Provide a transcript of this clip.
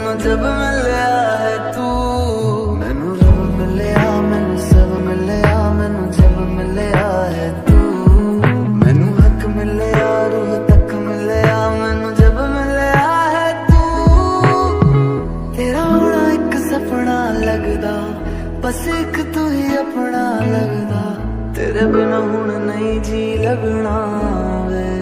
मैनू जब मिलया है तू, मैनू रब मिलया, मैनू सब मिलया, मैनू जब मिलया है तू, मैनू हक मिलया, रूह तक मिलया, मैनू जब मिलया है तू। तेरा होना एक सपना लगदा, बस एक तू ही अपना लगदा, तेरे बिना हुण नहीं जी लगना वे।